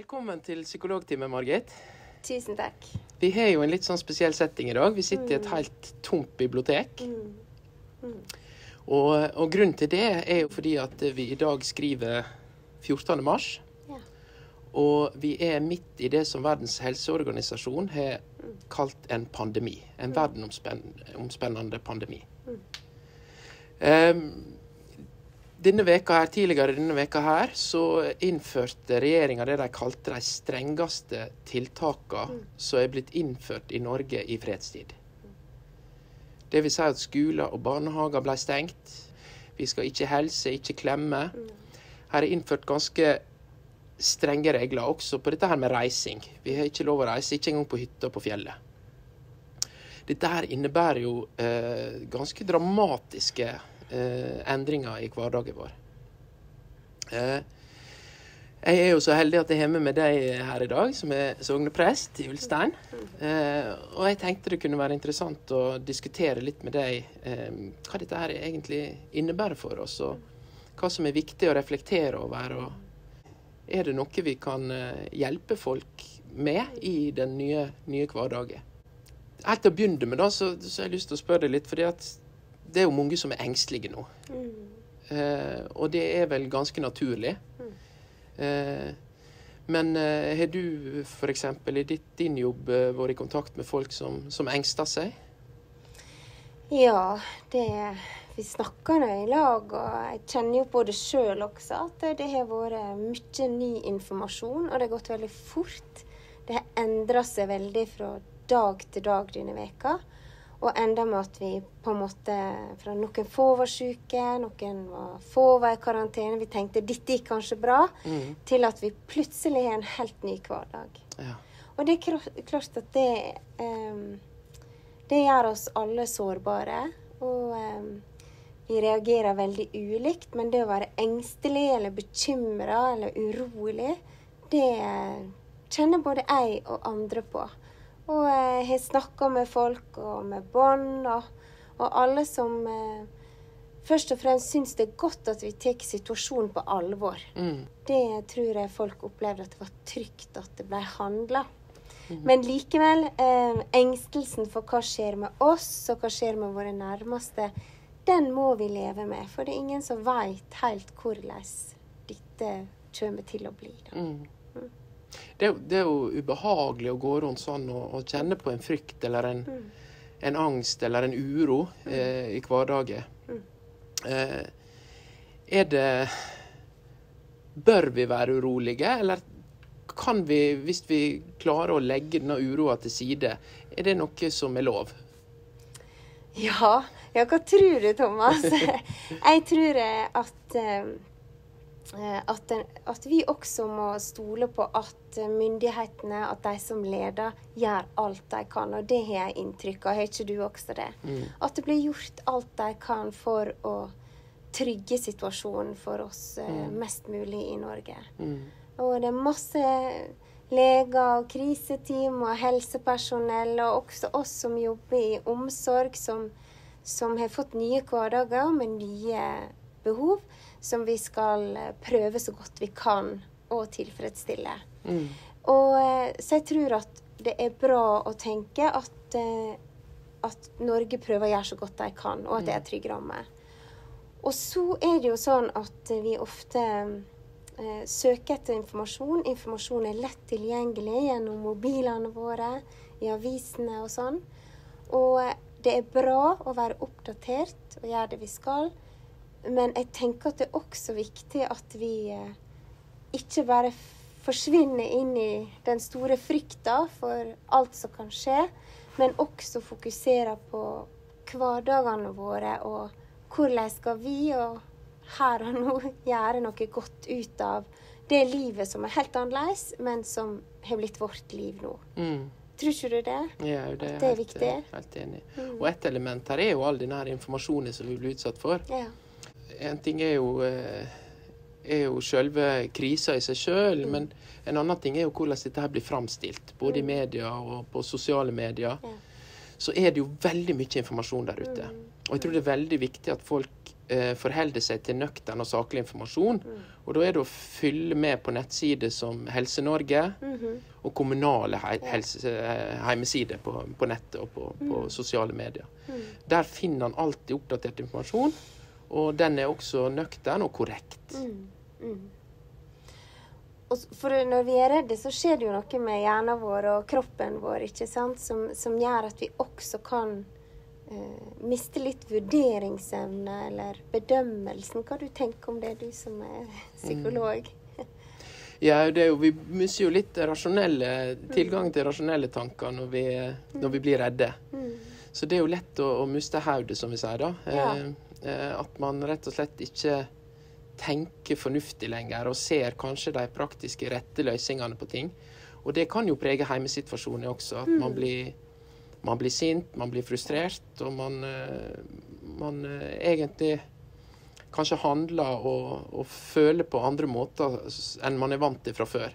Velkommen til Psykologtime, Margit. Tusen takk. Vi har jo en litt sånn spesiell setting i dag. Vi sitter i et helt tomt bibliotek. Og grunnen til det er jo fordi at vi i dag skriver 14. mars. Ja. Og vi er midt i det som Verdens helseorganisasjon har kalt en pandemi. En verdenomspennende pandemi. Tidligere denne veka her, så innførte regjeringen det de kalte de strengeste tiltakene som er blitt innført i Norge i fredstid. Det vil si at skoler og barnehager ble stengt. Vi skal ikke helse, ikke klemme. Her er innført ganske strenge regler også på dette her med reising. Vi har ikke lov å reise, ikke engang på hytta på fjellet. Dette her innebærer jo ganske dramatiske endringer i hverdagen vår. Jeg er jo så heldig at jeg er med deg her i dag, som er sogneprest i Ulstein. Og jeg tenkte det kunne være interessant å diskutere litt med deg hva dette her egentlig innebærer for oss, og hva som er viktig å reflektere over, og er det noe vi kan hjelpe folk med i den nye hverdagen. Helt til å begynne med da, så har jeg lyst til å spørre deg litt, fordi at det er jo mange som er engstelige nå. Og det er vel ganske naturlig. Men har du for eksempel i din jobb vært i kontakt med folk som engster seg? Ja, vi snakker nå i lag, og jeg kjenner jo på det selv også, at det har vært mye ny informasjon, og det har gått veldig fort. Det har endret seg veldig fra dag til dag denne veka. Og enda med at vi på en måte, fra noen få var syke, noen få var i karantene, vi tenkte dette gikk kanskje bra, til at vi plutselig har en helt ny hverdag. Ja. Og det er klart at det gjør oss alle sårbare, og vi reagerer veldig ulikt, men det å være engstelig eller bekymret eller urolig, det kjenner både jeg og andre på. Og jeg har snakket med folk og med barn og alle som først og fremst synes det er godt at vi tar situasjonen på alvor. Det tror jeg folk opplevde at det var trygt at det ble handlet. Men likevel, engstelsen for hva skjer med oss og hva skjer med våre nærmeste, den må vi leve med. For det er ingen som vet helt hvordan dette kommer til å bli. Det er jo ubehagelig å gå rundt sånn og kjenne på en frykt eller en angst eller en uro i hverdagen. Bør vi være urolige, eller kan vi, hvis vi klarer å legge denne uroa til side, er det noe som er lov? Ja, hva tror du, Thomas? Jeg tror at vi også må stole på at myndighetene, at de som leder, gjør alt de kan, og det har jeg inntrykk av. Har ikke du også det? At det blir gjort alt de kan for å trygge situasjonen for oss mest mulig i Norge. Og det er masse leger og kriseteam og helsepersonell, og også oss som jobber i omsorg, som har fått nye hverdager med nye behov, som vi skal prøve så godt vi kan å tilfredsstille. Så jeg tror at det er bra å tenke at Norge prøver å gjøre så godt de kan, og at det er trygg ramme. Og så er det jo sånn at vi ofte søker etter informasjon. Informasjon er lett tilgjengelig gjennom mobilene våre, i avisene og sånn. Og det er bra å være oppdatert og gjøre det vi skal, men jeg tenker at det er også viktig at vi ikke bare forsvinner inn i den store frykta for alt som kan skje, men også fokuserer på hverdagene våre, og hvordan skal vi og her og nå gjøre noe godt ut av det livet som er helt annerledes, men som har blitt vårt liv nå. Tror ikke du det? Ja, det er viktig. Helt enig. Og et element her er jo all denne informasjonen som vi blir utsatt for. Ja. En ting er jo selve krisa i seg selv, men en annen ting er jo hvordan dette her blir framstilt, både i media og på sosiale medier. Så er det jo veldig mye informasjon der ute. Og jeg tror det er veldig viktig at folk forholder seg til nøktern og saklig informasjon. Og da det å fylle med på nettsider som Helse-Norge og kommunale hjemmesider på nettet og på sosiale medier. Der finner han alltid oppdatert informasjon, og den også nøktern og korrekt. Og for når vi redde, så skjer det jo noe med hjernen vår og kroppen vår, ikke sant? Som gjør at vi også kan miste litt vurderingsevne eller bedømmelsen. Hva du tenker om det, du som psykolog? Ja, vi mister jo litt tilgang til rasjonelle tanker når vi blir redde. Så det jo lett å miste hodet, som vi sier da. At man rett og slett ikke tenker fornuftig lenger, og ser kanskje de praktiske rette løsningene på ting. Og det kan jo prege hjemmesituasjonen også, at man blir sint, man blir frustrert, og man egentlig kanskje handler og føler på andre måter enn man vant til fra før.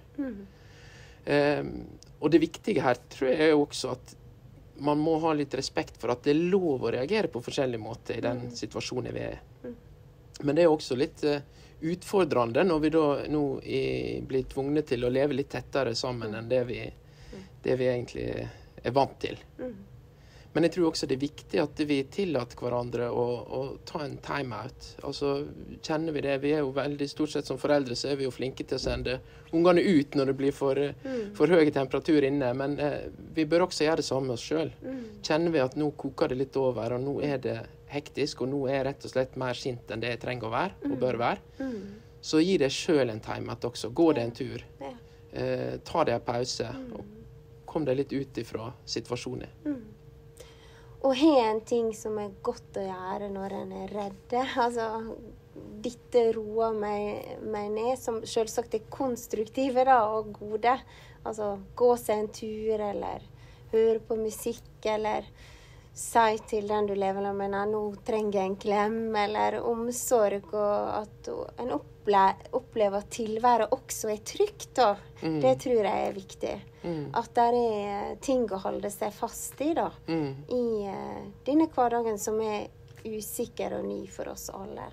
Og det viktige her tror jeg jo også at man må ha litt respekt for at det lov å reagere på forskjellige måter i den situasjonen vi Men det også litt utfordrende når vi da nå blir tvunget til å leve litt tettere sammen enn det vi egentlig vant til. Men jeg tror også det viktig at vi tillater hverandre å ta en time-out. Altså, kjenner vi det? Vi jo veldig, stort sett som foreldre, så vi jo flinke til å sende ungene ut når det blir for høy temperatur inne. Men vi bør også gjøre det samme med oss selv. Kjenner vi at nå koker det litt over, og nå det hektisk, og nå rett og slett mer sint enn det jeg trenger å være, og bør være, så gi deg selv en time-out også. Gå deg en tur. Ta deg en pause, og kom deg litt ut ifra situasjonen. Og har en ting som godt å gjøre når en redd. Altså, dette roer meg ned, som selvsagt konstruktive da, og gode. Altså, gå seg en tur, eller høre på musikk, eller si til den du lever med, nå trenger jeg en klem, eller omsorg, og at en opplever at tilværet også trygt da. Det tror jeg viktig. At det ting å holde seg fast i da, i denne hverdagen som usikker og ny for oss alle.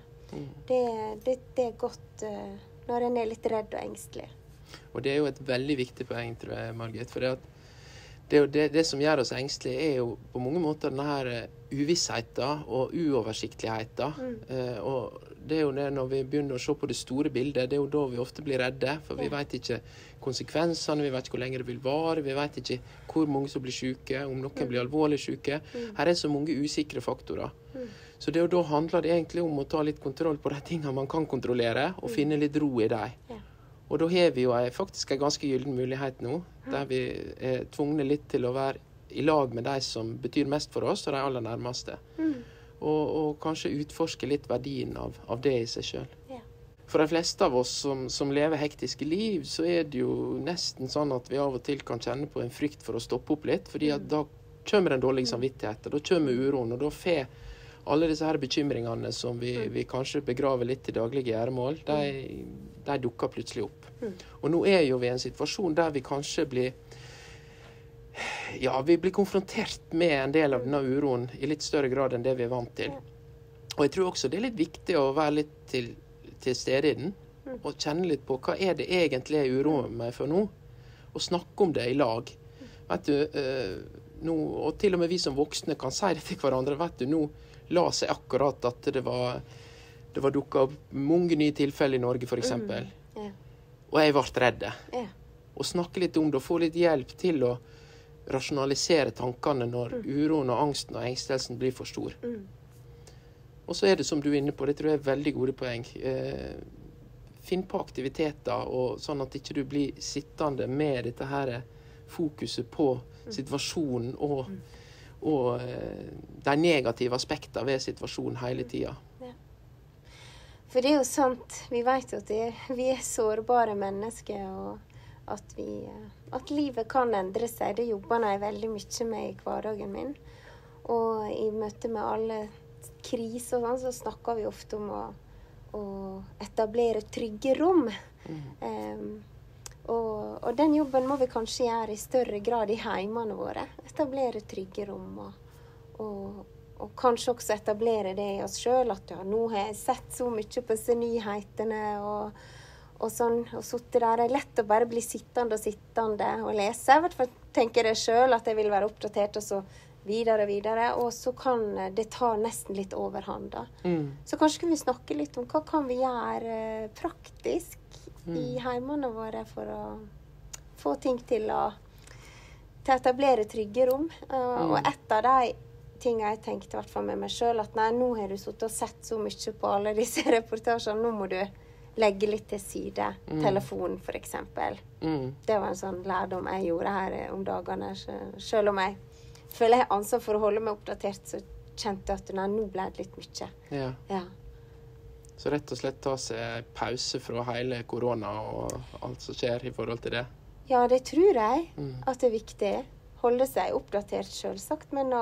Det godt når en litt redd og engstelig. Og det jo et veldig viktig poeng, tror jeg, Margit, for det som gjør oss engstelige jo på mange måter denne her uvissheten og uoversiktligheten. Og det jo det når vi begynner å se på det store bildet, det jo da vi ofte blir redde, for vi vet ikke konsekvensene, vi vet ikke hvor lenge det vil vare, vi vet ikke hvor mange som blir syke, om noen blir alvorlig syke. Her så mange usikre faktorer. Så det da handler det egentlig om å ta litt kontroll på de tingene man kan kontrollere, og finne litt ro i dem. Og da har vi jo faktisk en ganske gyllen mulighet nå, der vi tvungne litt til å være i lag med de som betyr mest for oss, og de aller nærmeste. Og kanskje utforske litt verdien av det i seg selv. For de fleste av oss som lever hektiske liv, så det jo nesten sånn at vi av og til kan kjenne på en frykt for å stoppe opp litt, fordi at da kommer en dårlig samvittighet, og da kommer uroen, og da får alle disse her bekymringene som vi kanskje begraver litt i daglige gjøremål, de dukker plutselig opp. Og nå jo vi i en situasjon der vi kanskje blir konfrontert med en del av denne uroen i litt større grad enn det vi vant til. Og jeg tror også det litt viktig å være litt til stede i den, og kjenne litt på hva det egentlig jeg uroer meg for nå, og snakke om det i lag. Vet du, nå, og til og med vi som voksne kan si det til hverandre, vet du, nå la seg akkurat at det var dukket opp mange nye tilfeller i Norge, for eksempel. Og jeg ble redd. Og snakke litt om det, og få litt hjelp til å rasjonalisere tankene når uroen og angsten og engstelsen blir for stor. Og så det som du inne på, det tror jeg veldig gode poeng. Finn på aktiviteter, og sånn at ikke du blir sittende med dette her fokuset på situasjonen og de negative aspektene ved situasjonen hele tiden. For det jo sant, vi vet jo at vi sårbare mennesker, og at livet kan endre seg. Det jobber jeg veldig mye med i hverdagen min. Og i møte med alle kriser og sånn, så snakker vi ofte om å etablere trygge rom. Og den jobben må vi kanskje gjøre i større grad i heimene våre. Etablere trygge rom og kanskje også etablere det i oss selv, at ja, nå har jeg sett så mye på disse nyhetene, og sånn, og sitte der. Det er lett å bare bli sittende og lese. I hvert fall tenker jeg selv at jeg vil være oppdatert, og så videre og videre, og så kan det ta nesten litt overhånd da. Så kanskje kan vi snakke litt om hva kan vi gjøre praktisk i heimene våre for å få ting til å etablere trygge rom. Og et av de tingene jeg tenkte i hvert fall med meg selv, at nei, nå har du sittet og sett så mye på alle disse reportasjene, nå må du legge litt til side. Telefon, for eksempel. Det var en sånn lærdom jeg gjorde her om dagene. Selv om jeg føler jeg ansvar for å holde meg oppdatert, så kjente jeg at nei, nå ble det litt mye. Ja. Så rett og slett ta seg pause fra hele korona og alt som skjer i forhold til det? Ja, det tror jeg at det er viktig. Holde seg oppdatert selvsagt, men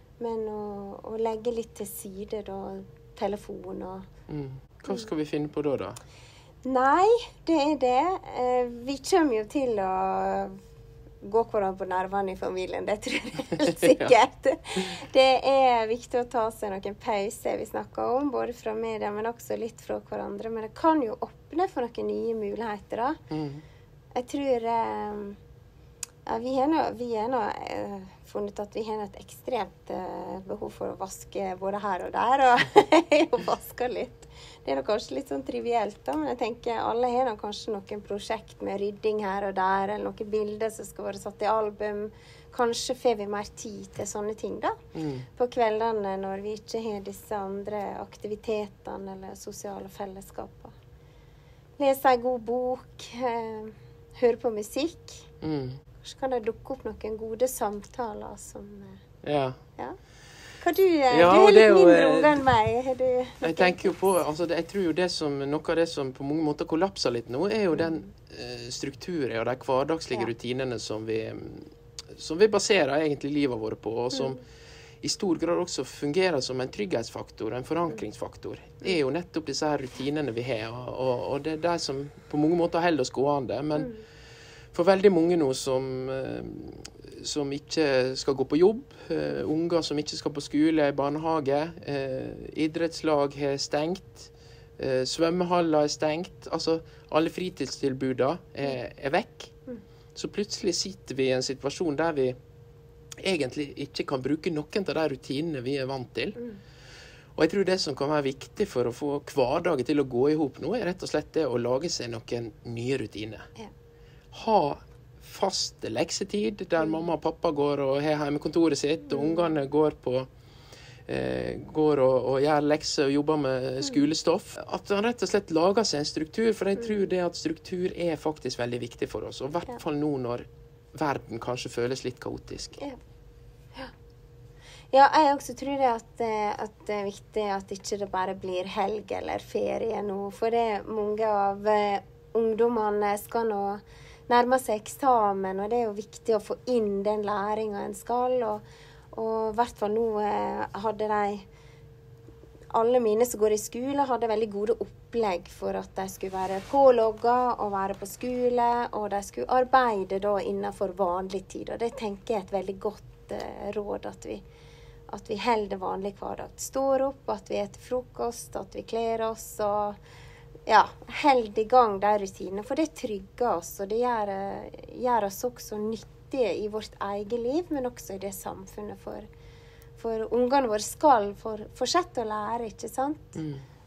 å legge litt til side da, telefon og... Hva skal vi finne på da? Nei, det er det. Vi kommer jo til å gå hverandre på nervene i familien, det tror jeg helt sikkert. Det er viktig å ta seg noen pauser vi snakker om, både fra media, men også litt fra hverandre. Men det kan jo åpne for noen nye muligheter da. Jeg tror... vi har nå funnet at vi har et ekstremt behov for å vaske både her og der, og vaske litt. Det er kanskje litt sånn trivielt da, men jeg tenker alle har kanskje noen prosjekt med rydding her og der, eller noen bilder som skal være satt i album. Kanskje får vi mer tid til sånne ting da, på kveldene når vi ikke har disse andre aktivitetene eller sosiale fellesskaper. Lese en god bok, høre på musikk. Så kan det dukke opp noen gode samtaler som... Ja. Hva du har litt mindre unger enn meg. Jeg tenker jo på, altså jeg tror jo det som, noe av det som på mange måter kollapser litt nå, er jo den strukturen og de hverdagslige rutinene som vi baserer egentlig livet vårt på, og som i stor grad også fungerer som en trygghetsfaktor, en forankringsfaktor. Det er jo nettopp disse her rutinene vi har, og det er de som på mange måter holder oss gående, men for veldig mange nå som ikke skal gå på jobb, unger som ikke skal på skole, barnehage, idrettslag er stengt, svømmehaller er stengt, altså alle fritidstilbudene er vekk. Så plutselig sitter vi i en situasjon der vi egentlig ikke kan bruke noen av de rutinene vi er vant til. Og jeg tror det som kan være viktig for å få hverdagen til å gå i hop nå, er rett og slett det å lage seg noen nye rutiner. Ha fast leksetid, der mamma og pappa går og har hjemmekontoret sitt, og ungene går og gjør lekser og jobber med skolestoff. At han rett og slett lager seg en struktur, for jeg tror det at struktur er faktisk veldig viktig for oss, og i hvert fall nå når verden kanskje føles litt kaotisk. Ja, jeg også tror det at det er viktig at ikke det bare blir helg eller ferie nå, for det mange av ungdommene skal nå nærme seg eksamen, og det er jo viktig å få inn den læringen en skal, og i hvert fall nå hadde alle mine som går i skole hadde veldig gode opplegg for at de skulle være pålogget og være på skole, og de skulle arbeide da innenfor vanlig tid, og det tenker jeg er et veldig godt råd at vi holder vanlig hverdag. Står opp, at vi eter frokost, at vi kler oss, og held i gang de rutinene, for det trygger oss, og det gjør oss også nyttige i vårt eget liv, men også i det samfunnet, for ungene våre skal fortsette å lære, ikke sant?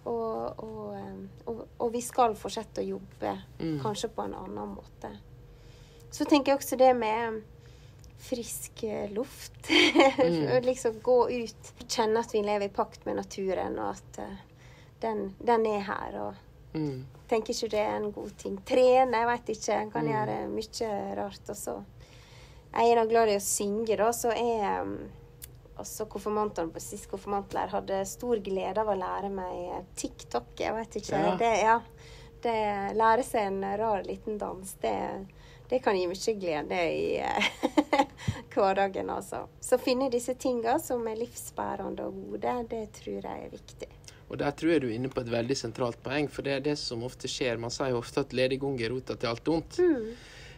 Og vi skal fortsette å jobbe, kanskje på en annen måte. Så tenker jeg også det med frisk luft, liksom gå ut, kjenne at vi lever i pakt med naturen, og at den er her, og tenker ikke det er en god ting. Trene, jeg vet ikke, jeg kan gjøre mye rart også. Jeg er da glad i å synge da, så også konfirmantene på sist konfirmantlærer hadde stor glede av å lære meg TikTok, jeg vet ikke, det lære seg en rar liten dans, det kan gi mye glede i hverdagen altså. Så finne disse tingene som er livsbærende og gode, det tror jeg er viktig. Og der tror jeg du er inne på et veldig sentralt poeng, for det er det som ofte skjer. Man sier jo ofte at lediggang er rota til alt ondt.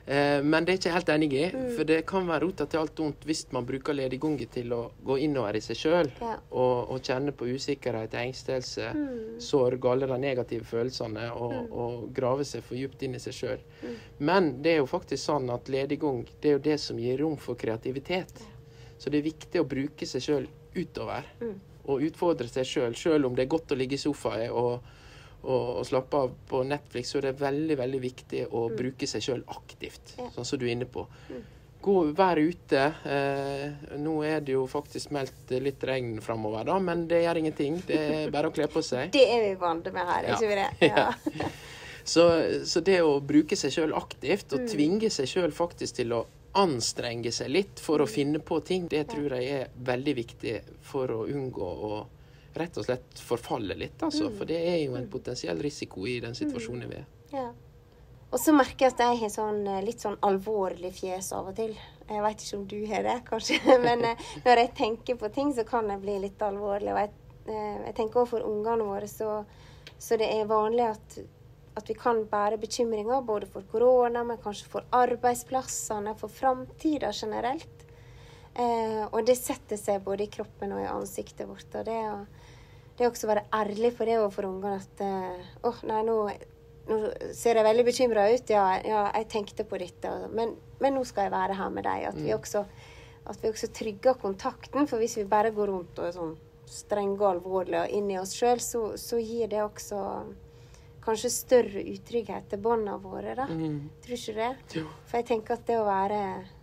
Men det er ikke jeg helt enig i, for det kan være rota til alt ondt hvis man bruker lediggunge til å gå innover i seg selv, og kjenne på usikkerhet, engstelse, sorg, alle de negative følelsene, og grave seg for djupt inn i seg selv. Men det er jo faktisk sånn at lediggung, det er jo det som gir rom for kreativitet. Så det er viktig å bruke seg selv utover, og utfordre seg selv, selv om det er godt å ligge i sofaen og slappe av på Netflix, så er det veldig, veldig viktig å bruke seg selv aktivt, sånn som du er inne på. Være ute. Nå er det jo faktisk meldt litt regn fremover, da, men det gjør ingenting. Det er bare å kle på seg. Det er vi vant med her, ikke vi det? Ja. Så det å bruke seg selv aktivt, og tvinge seg selv faktisk til å anstrenge seg litt for å finne på ting, det tror jeg er veldig viktig for å unngå å rett og slett forfalle litt, altså. For det er jo en potensiell risiko i den situasjonen vi er. Ja. Og så merker jeg at jeg har litt sånn alvorlig fjes av og til. Jeg vet ikke om du har det, kanskje. Men når jeg tenker på ting, så kan jeg bli litt alvorlig. Og jeg tenker også for ungene våre, så det er vanlig at vi kan bære bekymringer, både for korona, men kanskje for arbeidsplassene, for fremtiden generelt. Og det setter seg både i kroppen og i ansiktet vårt. Og det også være ærlig på det overfor ungene at nå ser jeg veldig bekymret ut. Ja, jeg tenkte på dette, men nå skal jeg være her med deg. At vi også trygger kontakten, for hvis vi bare går rundt og er sånn strenge og alvorlige og inn i oss selv, så gir det også kanskje større utrygghet til båndene våre, da. Tror ikke det? Jo. For jeg tenker at det å være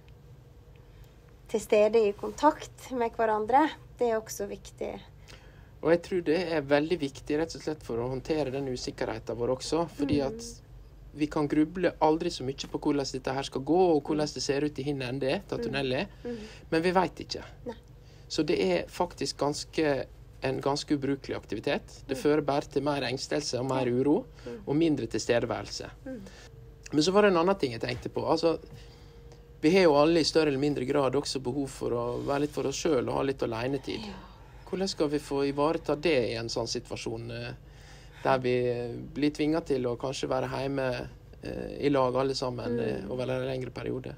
til stede i kontakt med hverandre, det er også viktig. Og jeg tror det er veldig viktig rett og slett for å håndtere den usikkerheten vår også, fordi at vi kan gruble aldri så mye på hvordan dette her skal gå, og hvordan det ser ut i hinnen til tunnelet, men vi vet ikke. Nei. Så det er faktisk en ganske ubrukelig aktivitet. Det fører bare til mer engstelse og mer uro, og mindre tilstedeværelse. Men så var det en annen ting jeg tenkte på. Altså, vi har jo alle i større eller mindre grad også behov for å være litt for oss selv og ha litt alenetid. Ja. Hvordan skal vi få ivareta det i en sånn situasjon der vi blir tvinget til å kanskje være hjemme i lag alle sammen over en lengre periode?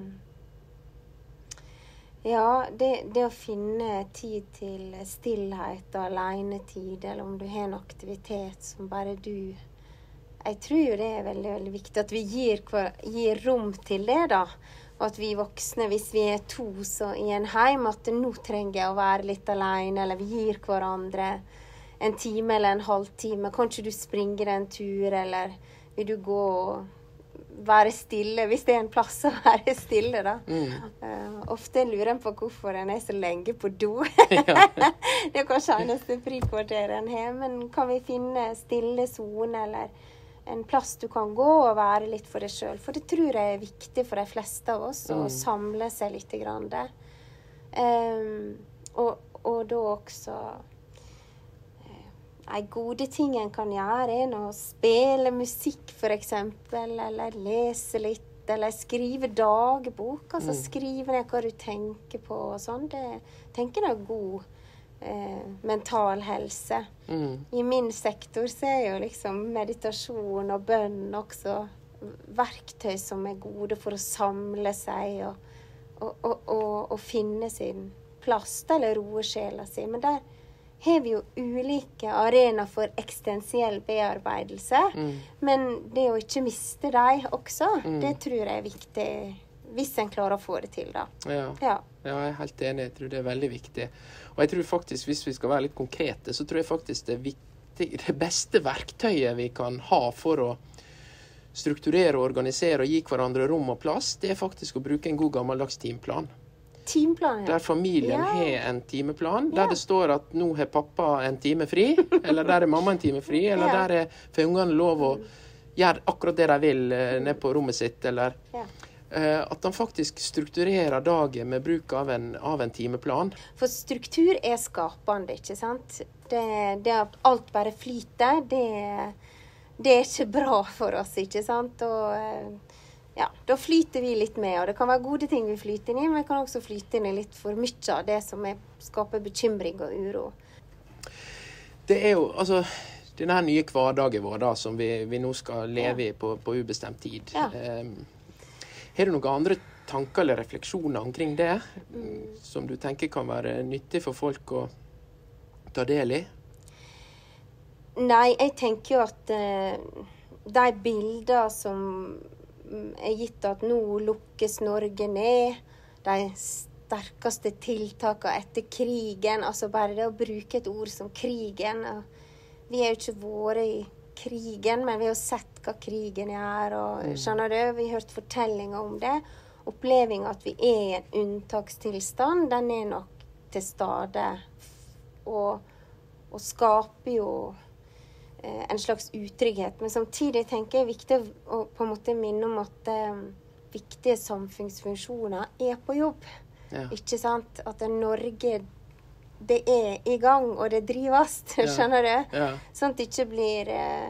Ja, det å finne tid til stillhet og alenetid, eller om du har en aktivitet som bare du... Jeg tror jo det er veldig, veldig viktig at vi gir rom til det, da. Og at vi voksne, hvis vi er to i en heim, at nå trenger jeg å være litt alene, eller vi gir hverandre en time eller en halvtime. Kanskje du springer en tur, eller vil du gå og være stille, hvis det er en plass å være stille, da. Ofte lurer en på hvorfor en er så lenge på do. Det er kanskje eneste frikvarter en har, men kan vi finne stille zone, eller en plass du kan gå og være litt for deg selv. For det tror jeg er viktig for de fleste av oss, å samle seg litt grann det. Og da også en gode ting en kan gjøre er å spille musikk for eksempel, eller lese litt, eller skrive dagbok, altså skrive ned hva du tenker på og sånn. Det tenker jeg er god mental helse. I min sektor så er jo liksom meditasjon og bønn også verktøy som er gode for å samle seg og finne sin plass, eller roe sjela si. Men der har vi jo ulike arenaer for eksistensiell bearbeidelse, men det å ikke miste deg også, det tror jeg er viktig hvis en klarer å få det til, da. Ja, jeg er helt enig. Jeg tror det er veldig viktig. Og jeg tror faktisk, hvis vi skal være litt konkrete, så tror jeg faktisk det beste verktøyet vi kan ha for å strukturere, organisere og gi hverandre rom og plass, det er faktisk å bruke en god gammeldags timeplan. Timeplan, ja. Der familien har en timeplan, der det står at nå har pappa en time fri, eller der er mamma en time fri, eller der er for ungene lov å gjøre akkurat det de vil ned på rommet sitt, eller... At han faktisk strukturerer dagen med bruk av en timeplan. For struktur er skapende, ikke sant? Det at alt bare flyter, det er ikke bra for oss, ikke sant? Og da flyter vi litt med, og det kan være gode ting vi flyter inn i, men vi kan også flyte inn i litt for mye av det som skaper bekymring og uro. Det er jo, altså, denne nye hverdagen vår da, som vi nå skal leve i på ubestemt tid. Har du noen andre tanker eller refleksjoner omkring det, som du tenker kan være nyttig for folk å ta del i? Nei, jeg tenker jo at de bilder som er gitt at nå lukkes Norge ned, de sterkeste tiltakene etter krigen, altså bare det å bruke et ord som krigen. Vi har jo ikke vært i krigen, men vi har sett hva krigen er, og skjønner du, vi har hørt fortellinger om det. Opplevingen at vi er i en unntakstilstand, den er nok til stede, og skaper jo en slags utrygghet. Men samtidig tenker jeg viktig å på en måte minne om at viktige samfunnsfunksjoner er på jobb. Ja. Ikke sant? At Norge, det er i gang, og det drives, skjønner du? Ja. Sånn at det ikke blir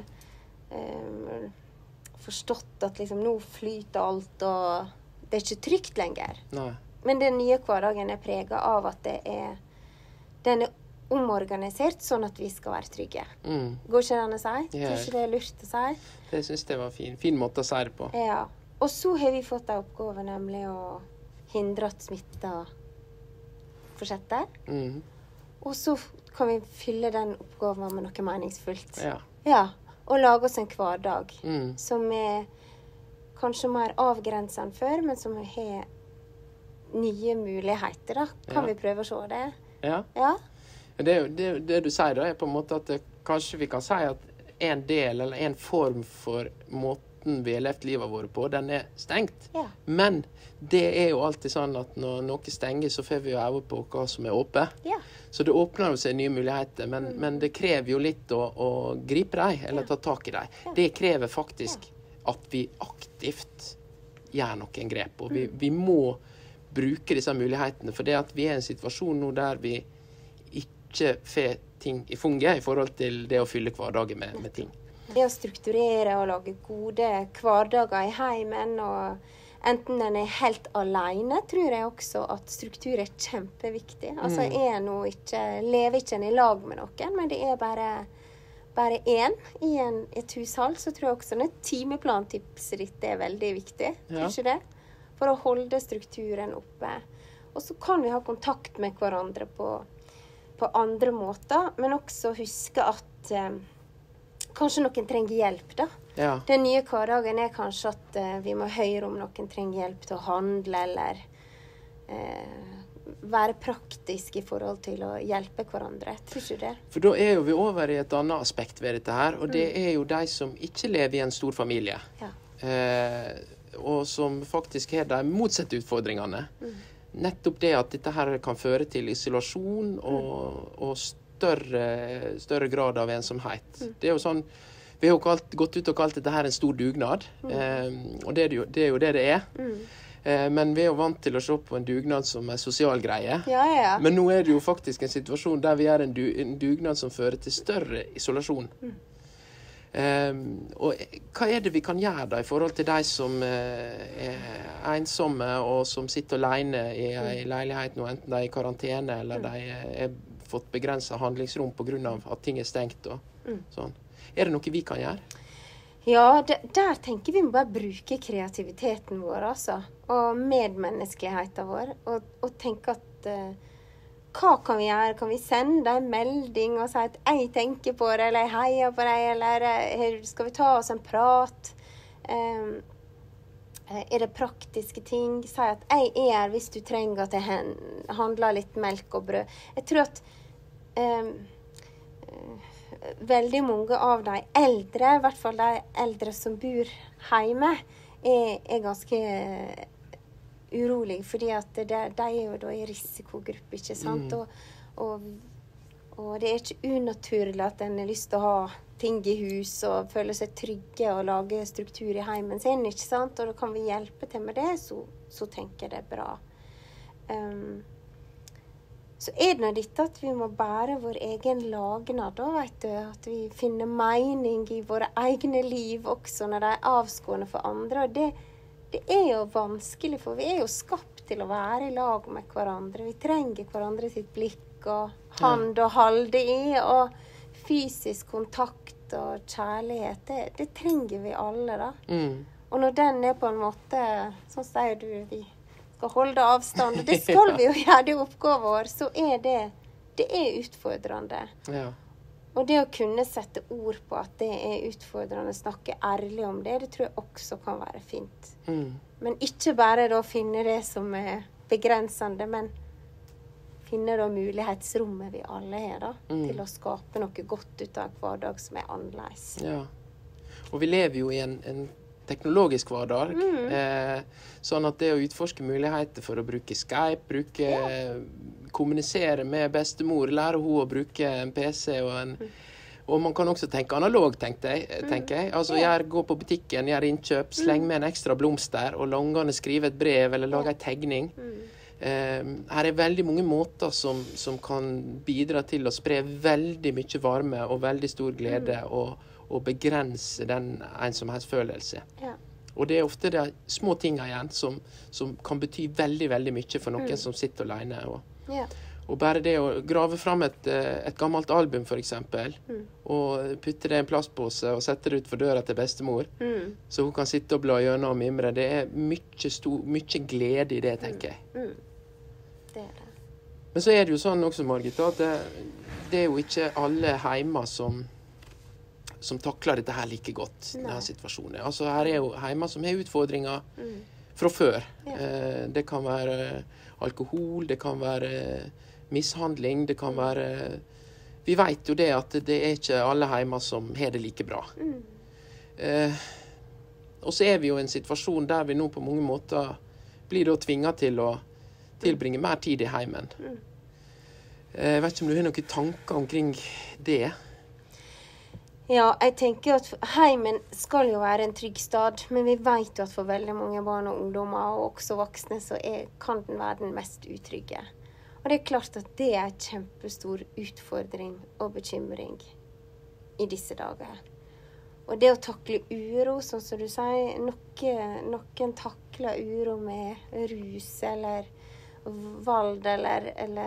forstått at liksom nå flyter alt, og det er ikke trygt lenger. Nei. Men den nye hverdagen er preget av at den er omorganisert sånn at vi skal være trygge. Går ikke det an å si? Tror ikke det er lurt å si? Det synes jeg var fin måte å si det på. Ja. Og så har vi fått en oppgave, nemlig å hindre at smitta fortsetter. Og så kan vi fylle den oppgaven med noe meningsfullt. Ja. Og lage oss en hverdag som er kanskje mer avgrenset enn før, men som har nye muligheter, da. Kan vi prøve å se det? Ja. Det du sier da, er på en måte at kanskje vi kan si at en del eller en form for måten vi har levd livet vårt på, den er stengt. Ja. Men det er jo alltid sånn at når noe stenger, så får vi jo øve på hva som er åpent. Ja. Så det åpner jo seg nye muligheter, men det krever jo litt å gripe dem, eller ta tak i dem. Ja. Det krever faktisk at vi aktivt gjør noen grep, og vi må bruke disse mulighetene, for det at vi er i en situasjon nå der vi ikke får ting i funge i forhold til det å fylle hverdagen med ting. Det å strukturere og lage gode hverdager i heimen, og enten den er helt alene, tror jeg også at struktur er kjempeviktig. Altså lever ikke en i lag med noen, men det er bare en i et hushall, så tror jeg også at timeplantipset ditt er veldig viktig. Tror ikke det? For å holde strukturen oppe. Og så kan vi ha kontakt med hverandre på andre måter, men også huske at kanskje noen trenger hjelp, da. Ja. Den nye hverdagen er kanskje at vi må høre om noen trenger hjelp til å handle, eller være praktisk i forhold til å hjelpe hverandre. Tror ikke det? For da er jo vi over i et annet aspekt ved dette her, og det er jo de som ikke lever i en stor familie. Ja. Og som faktisk har de motsatte utfordringene. Nettopp det at dette her kan føre til isolasjon og større grad av ensomhet. Det er jo sånn, vi har jo gått ut og kalt dette her en stor dugnad, og det er jo det det er. Men vi er jo vant til å se på en dugnad som en sosial greie. Ja. Men nå er det jo faktisk en situasjon der vi er en dugnad som fører til større isolasjon. Og hva er det vi kan gjøre da i forhold til de som er ensomme og som sitter alene i en leilighet nå, enten de er i karantene eller de er fått begrenset handlingsrom på grunn av at ting er stengt og sånn. Er det noe vi kan gjøre? Ja, der tenker vi må bare bruke kreativiteten vår, altså, og medmenneskeligheten vår, og tenke at hva kan vi gjøre? Kan vi sende en melding og si at jeg tenker på det, eller jeg heier på deg, eller skal vi ta oss en prat? Er det praktiske ting? Si at jeg er her hvis du trenger at jeg handler litt melk og brød. Jeg tror at veldig mange av de eldre, i hvert fall de eldre som bor hjemme, er ganske urolig, fordi at de er jo da i risikogruppe, ikke sant? Og det er ikke unaturlig at en har lyst til å ha ting i hus og føle seg trygge og lage struktur i heimen sin, ikke sant? Og da kan vi hjelpe til med det, så tenker jeg det er bra. Så er det dette at vi må bære vår egen lagnad, da, vet du, at vi finner mening i våre egne liv også når de er avskårende for andre, og det er jo vanskelig, for vi er jo skapt til å være i lag med hverandre. Vi trenger hverandre sitt blikk og hand å holde i, og fysisk kontakt og kjærlighet, det trenger vi alle da. Og når den på en måte, sånn sier du, vi skal holde avstand, og det skal vi jo gjøre, det oppgaven vår, så det utfordrende. Ja. Og det å kunne sette ord på at det utfordrende, snakke ærlig om det tror jeg også kan være fint. Men ikke bare da finne det som begrensende, men finne da mulighetsrommet vi alle har da, til å skape noe godt ut av hverdag som annerledes. Ja. Og vi lever jo i en teknologisk hverdag, sånn at det å utforske muligheter for å bruke Skype, kommunisere med bestemor, lære hun å bruke en PC og man kan også tenke analog, tenker jeg. Altså, gå på butikken, gjøre innkjøp, slenge med en ekstra blomster, og langene skrive et brev, eller lage en tegning. Her veldig mange måter som kan bidra til å spre veldig mye varme og veldig stor glede, og begrense den ensomhetsfølelse. Ja. Og det ofte de små tingene igjen som kan bety veldig, veldig mye for noen som sitter alene. Og bare det å grave fram et gammelt album, for eksempel, og putte det i en plastpose og sette det ut for døra til bestemor, så hun kan sitte og bla gjennom og mimre. Det mye glede i det, tenker jeg. Det det. Men så det jo sånn også, Margit, at det jo ikke alle heimer som takler dette her like godt, denne situasjonen. Altså, her jo heimer som har utfordringer fra før. Det kan være alkohol, det kan være mishandling, det kan være... Vi vet jo det at det ikke alle heimer som har det like bra. Og så vi jo i en situasjon der vi nå på mange måter blir da tvinget til å tilbringe mer tid i heimen. Jeg vet ikke om du har noen tanker omkring det? Ja, jeg tenker at heimen skal jo være en trygg stad, men vi vet jo at for veldig mange barn og ungdommer, og også voksne, så kan den være den mest utrygge. Og det klart at det en kjempestor utfordring og bekymring i disse dager. Og det å takle uro, sånn som du sier, noen takler uro med rus eller vold eller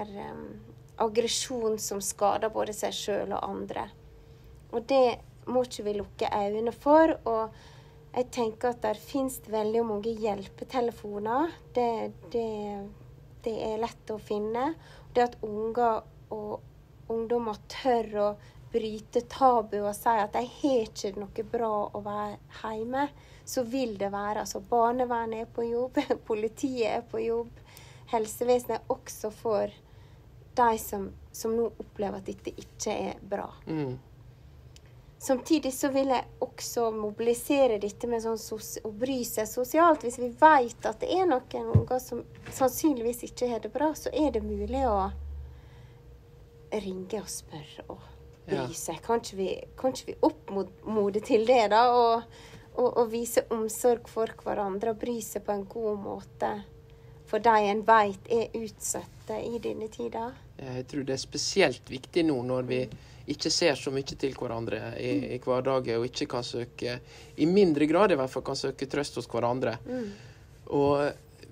aggresjon som skader både seg selv og andre. Og det må ikke vi lukke øynene for, og jeg tenker at der finnes veldig mange hjelpetelefoner. Det lett å finne. Det at unger og ungdommer tør å bryte tabu og si at de har ikke noe bra å være hjemme, så vil det være. Altså, barnevernet på jobb, politiet på jobb, helsevesenet også for de som nå opplever at dette ikke bra. Samtidig så vil jeg også mobilisere dette med sånn å bry seg sosialt. Hvis vi vet at det noen unger som sannsynligvis ikke har det bra, så det mulig å ringe og spørre og bry seg. Kan ikke vi oppmode til det da, og vise omsorg for hverandre og bry seg på en god måte for de en vet utsatte i denne tida? Jeg tror det spesielt viktig nå når vi ikke ser så mye til hverandre i hverdagen, og ikke kan søke, i mindre grad i hvert fall, kan søke trøst hos hverandre. Og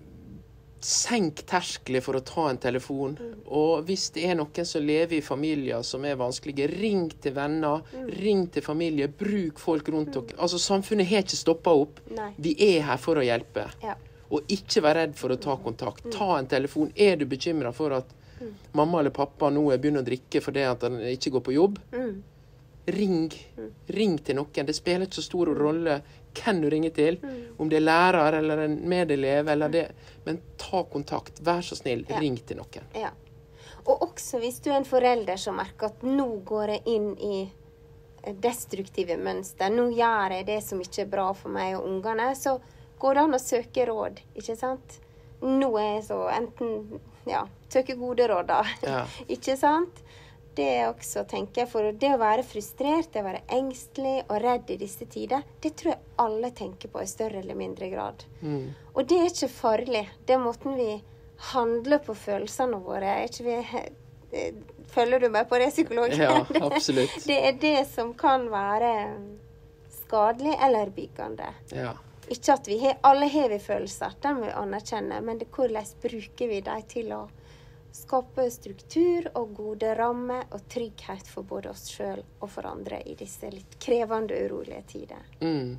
senk terskler for å ta en telefon. Og hvis det noen som lever i familier som vanskelige, ring til venner, ring til familie, bruk folk rundt dere. Altså, samfunnet har ikke stoppet opp. Nei. Vi her for å hjelpe. Ja. Og ikke vær redd for å ta kontakt. Ta en telefon. Du bekymret for at mamma eller pappa nå begynner å drikke fordi at han ikke går på jobb? Ring til noen. Det spiller ikke så stor rolle hvem du ringer til, om det lærer eller en medelev, eller det. Men ta kontakt. Vær så snill, ring til noen. Ja. Og også hvis du en forelder som merker at nå går jeg inn i destruktive mønster, nå gjør jeg det som ikke bra for meg og ungene, så går det an å søke råd, ikke sant? Nå jeg så enten, søke gode råd da, ikke sant? Det også, tenker jeg, for det å være frustrert, det å være engstelig og redd i disse tider, det tror jeg alle tenker på i større eller mindre grad. Og det ikke farlig. Det måten vi handler på følelsene våre. Følger du meg på det, psykolog? Ja, absolutt. Det det som kan være skadelig eller byggende. Ja. Ikke at alle har følelser, det må vi anerkjenne, men hvordan bruker vi dem til å skape struktur og gode rammer og trygghet for både oss selv og for andre i disse litt krevende og urolige tider.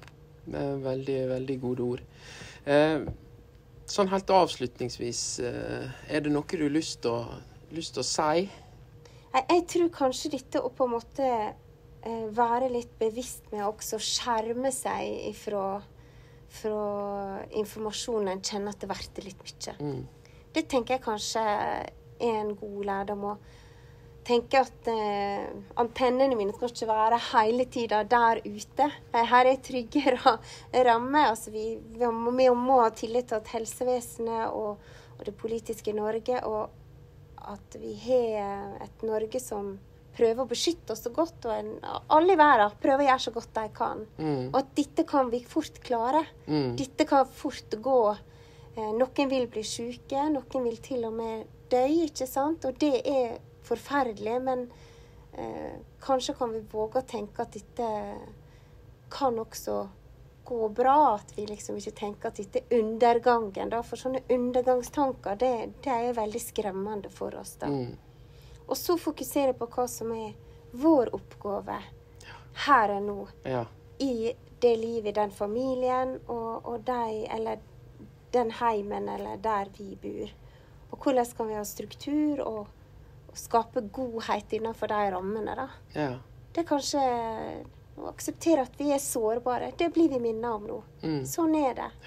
Det er veldig, veldig gode ord. Sånn helt avslutningsvis, er det noe du har lyst til å si? Jeg tror kanskje dette å på en måte være litt bevisst med å også skjerme seg fra informasjonen en kjenner at det verter litt mye. Det tenker jeg kanskje er en god lærdom å tenke at antennene mine skal ikke være hele tiden der ute. Her er trygge rammer. Altså vi må ha tillit til at helsevesenet og det politiske Norge, og at vi har et Norge som prøver å beskytte oss så godt, og alle i verden prøver å gjøre så godt de kan. Og at dette kan vi fort klare. Dette kan fort gå. Noen vil bli syke, noen vil til og med dø, ikke sant? Og det er forferdelig, men kanskje kan vi våge å tenke at dette kan også gå bra, at vi liksom ikke tenker at dette er undergangen, da, for sånne undergangstanker, det er veldig skremmende for oss da. Og så fokusere på hva som er vår oppgave her og nå, i det livet, i den familien, og eller den heimen, eller der vi bor. Og hvordan kan vi ha struktur og skape godhet innenfor de rammene da. Det er kanskje å akseptere at vi er sårbare. Det blir vi minnet om nå. Sånn er det.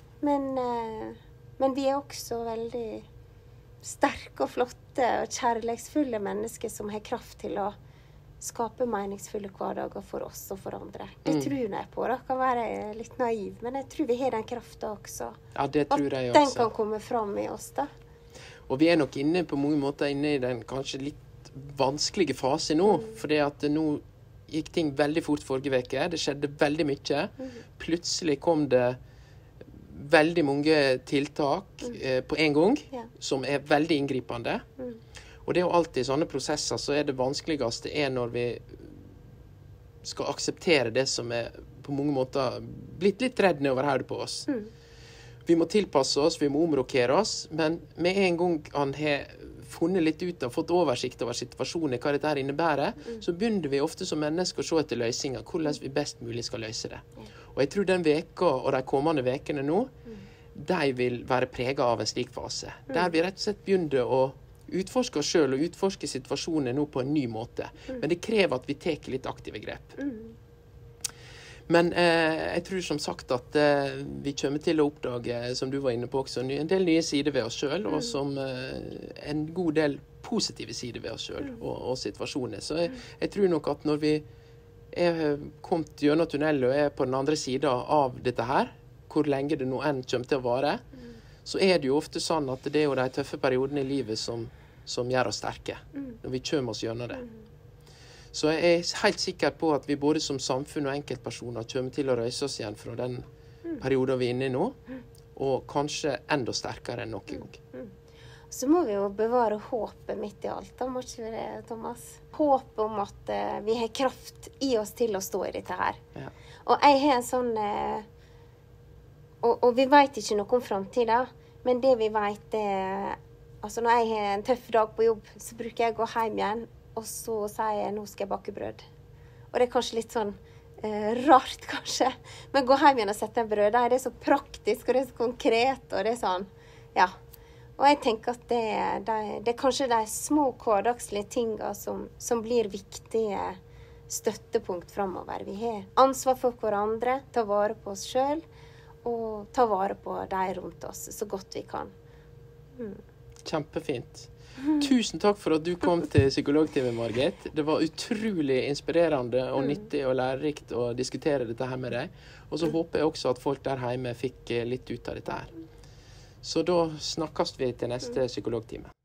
Men vi er også veldig sterke og flotte og kjærlighetsfulle mennesker som har kraft til å skape meningsfulle hverdager for oss og for andre. Det tror jeg på. Det kan være litt naiv, men jeg tror vi har den kraften også. Ja, det tror jeg også. At den kan komme fram i oss da. Og vi er nok på mange måter inne i den kanskje litt vanskelige fase nå, fordi at nå gikk ting veldig fort forrige veke. Det skjedde veldig mye. Plutselig kom det veldig mange tiltak på en gang, som er veldig inngripende. Og det er jo alltid i sånne prosesser, så er det vanskeligste når vi skal akseptere det som er på mange måter blitt litt redd nedover hodet på oss. Vi må tilpasse oss, vi må omrokere oss, men med en gang han har funnet litt ut og fått oversikt over situasjonen, hva dette her innebærer, så begynner vi ofte som mennesker å se etter løsninger, hvordan vi best mulig skal løse det. Og jeg tror den veka og de kommende vekene nå, de vil være preget av en slik fase, der vi rett og slett begynner å utforske oss selv og utforske situasjonen nå på en ny måte. Men det krever at vi tar litt aktive grep. Men jeg tror som sagt at vi kommer til å oppdage, som du var inne på også, en del nye sider ved oss selv, og som en god del positive sider ved oss selv og situasjoner. Så jeg tror nok at når vi er kommet gjennom tunnelen og er på den andre siden av dette her, hvor lenge det nå enn kommer til å vare, så er det jo ofte sånn at det er jo de tøffe periodene i livet som gjør oss sterke, når vi kommer oss gjennom det. Så jeg er helt sikker på at vi både som samfunn og enkeltpersoner kommer til å røyse oss igjen fra den perioden vi er inne i nå, og kanskje enda sterkere enn noen gang. Så må vi jo bevare håpet midt i alt, da må ikke vi det, Thomas? Håp om at vi har kraft i oss til å stå i dette her. Og jeg har en sånn, og vi vet ikke noe om fremtiden, men det vi vet er, altså når jeg har en tøff dag på jobb, så bruker jeg å gå hjem igjen, og så sier jeg, nå skal jeg bake brød. Og det er kanskje litt sånn rart, kanskje. Men gå hjem igjen og sette en brød, det er så praktisk, og det er så konkret, og det er sånn, ja. Og jeg tenker at det er kanskje de små hverdagslige tingene som blir viktige støttepunkt fremover. Vi har ansvar for hverandre, ta vare på oss selv, og ta vare på de rundt oss så godt vi kan. Kjempefint. Tusen takk for at du kom til Psykologtime, Margit. Det var utrolig inspirerende og nyttig og lærerikt å diskutere dette her med deg. Og så håper jeg også at folk der hjemme fikk litt ut av dette her. Så da snakkes vi til neste Psykologtime.